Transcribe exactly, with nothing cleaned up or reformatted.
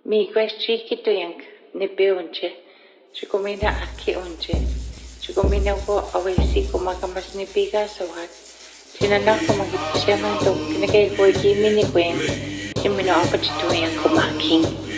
Mi kwestiki to yank ne peonche. Chikomina aki onche. Chikomina ko awesi ko makamas ni piga sohat. Sinana ko magkisyaman to kinakay ko ikimi ni Gwen. Simino ako chito yan kumaking.